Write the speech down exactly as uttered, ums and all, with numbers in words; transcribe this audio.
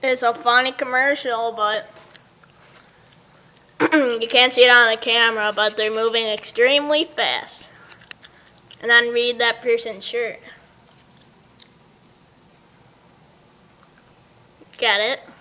It's a funny commercial, but you can't see it on the camera, but they're moving extremely fast. And then read that person's shirt. Get it?